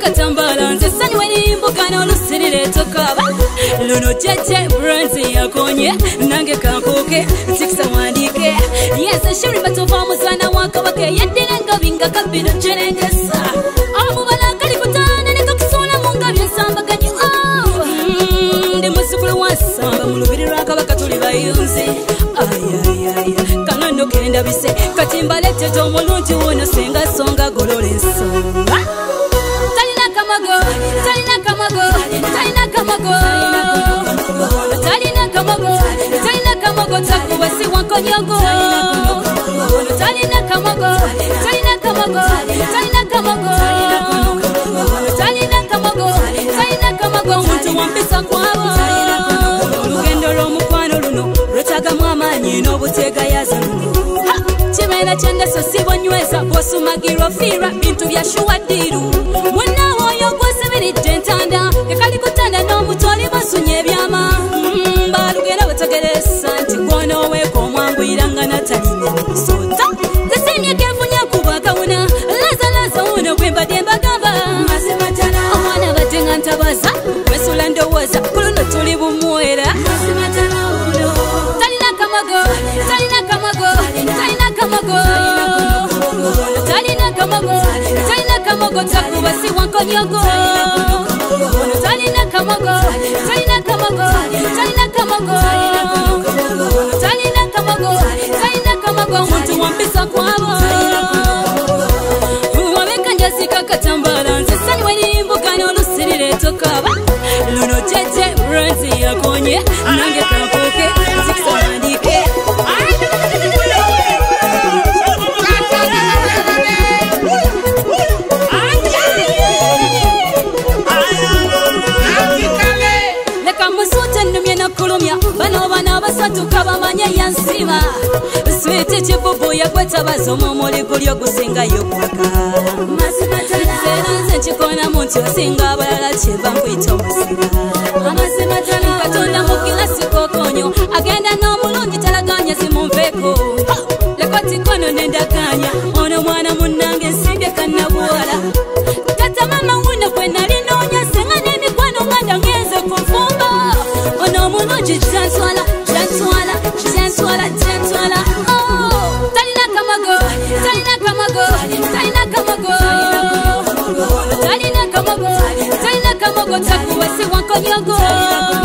kakatambala nze sanywe nimbuka n'olusirire tokaba luno jeje bronze yakonye nange kankuke tikisa wandike yes shiri batova muzana wakabake yedire ngabinga kabino cherengesa amubala kali kutana nikakusona munga byensamba kanyi ndi musukulu wasamba mulubiri rwakabaka tuli bayunze ayayaya kanono kenda bise katimbalete tomulungi wono senga songa golole nsonga talina kamago talina kamago talina kamago talina kamago talina kamago takubasi wankonyogo talina kamago talina kamago talina kamago talina kamago talina kamago muntu wampisa kwabo olugendo lw'omukwano luno lwetagamu amaanyi n'obuteegayaza luno kimera kyendeso sibonyweza bw'osumagirwa fiirwa bintu bya shuwaddiru munnawo oyo gw'osibiridde entanda ekali kutanda n'omutoli basunye ebyama balugera bategeresa nti gw'onooweeka omwanguyira nga natalina musota zesimyeko enfunya kuba kawuna laza wuno gwe mbadde mbagamba omwana badde nga ntabaza wesula ndowooza ku luno tuli bumuwera talina kamago talina kamago talina kamago talina kamago talina kamago takubasi wankonyogo talina kamago talina kamago talina kamago talina kamago talina kamago muntu wampisa kwabo wabekanja kakatambala nze sanywe nimbuka n'olusirire tokaba luno jeje bronze yakonye nange kankuke tikisa wandike bano bana basatu kabamanye yansima swete kibubu yakwetabaza omumuli guli ogusingayo kwaka zera nze nkikona muntu osinga abalala kyeva nkwita omusira katonda mu kilasi kokonyo agenda n'omulungi talaganya zimunveeko lekoti kono nendakanya ono mwana munnange nsimbye kannabuwala kata mama wuno kwe nali noonya senga n'emikwano nganda ngenze kunfumba ono omulungi janswala janswala janswala janswala talina kamago talina kamago talina kamago talina kamago talina kamago takubasi wankonyogo